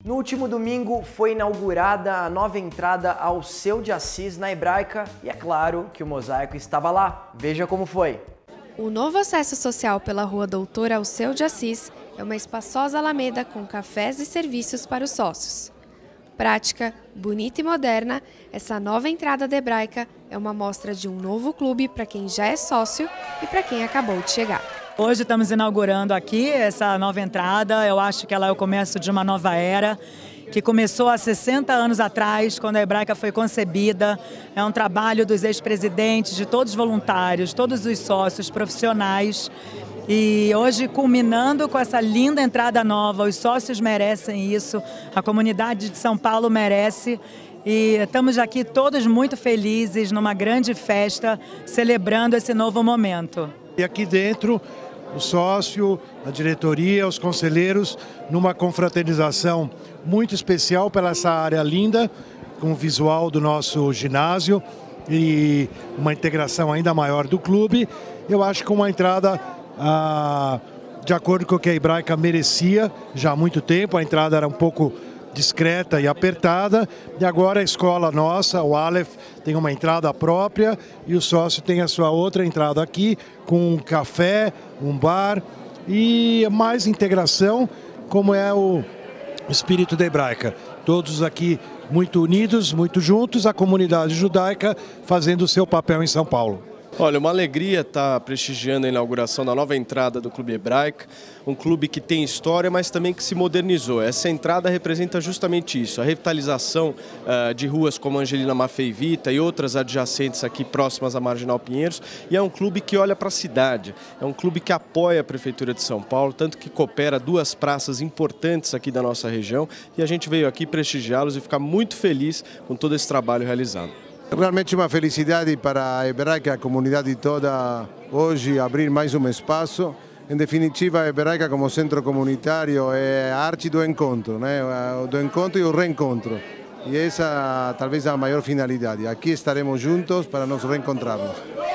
No último domingo foi inaugurada a nova entrada ao Seu de Assis na Hebraica e é claro que o mosaico estava lá. Veja como foi. O novo acesso social pela rua Doutor Alceu de Assis é uma espaçosa alameda com cafés e serviços para os sócios. Prática, bonita e moderna, essa nova entrada da Hebraica é uma mostra de um novo clube para quem já é sócio e para quem acabou de chegar. Hoje estamos inaugurando aqui essa nova entrada. Eu acho que ela é o começo de uma nova era, que começou há 60 anos atrás, quando a Hebraica foi concebida. É um trabalho dos ex-presidentes, de todos os voluntários, todos os sócios profissionais. E hoje, culminando com essa linda entrada nova, os sócios merecem isso, a comunidade de São Paulo merece. E estamos aqui todos muito felizes, numa grande festa, celebrando esse novo momento. E aqui dentro, o sócio, a diretoria, os conselheiros, numa confraternização muito especial pela essa área linda, com o visual do nosso ginásio e uma integração ainda maior do clube. Eu acho que uma entrada de acordo com o que a Hebraica merecia já há muito tempo. A entrada era um pouco discreta e apertada, e agora a escola nossa, o Aleph, tem uma entrada própria e o sócio tem a sua outra entrada aqui, com um café, um bar e mais integração, como é o espírito da Hebraica. Todos aqui muito unidos, muito juntos, a comunidade judaica fazendo o seu papel em São Paulo. Olha, uma alegria estar prestigiando a inauguração da nova entrada do Clube Hebraica, um clube que tem história, mas também que se modernizou. Essa entrada representa justamente isso, a revitalização de ruas como Angelina Maffei Vita e outras adjacentes aqui próximas à Marginal Pinheiros, e é um clube que olha para a cidade, é um clube que apoia a Prefeitura de São Paulo, tanto que coopera duas praças importantes aqui da nossa região, e a gente veio aqui prestigiá-los e ficar muito feliz com todo esse trabalho realizado. Realmente uma felicidade para a Hebraica, a comunidade toda, hoje abrir mais um espaço. Em definitiva, a Hebraica como centro comunitário é a arte do encontro, né? Do encontro e o reencontro. E essa talvez a maior finalidade. Aqui estaremos juntos para nos reencontrarmos.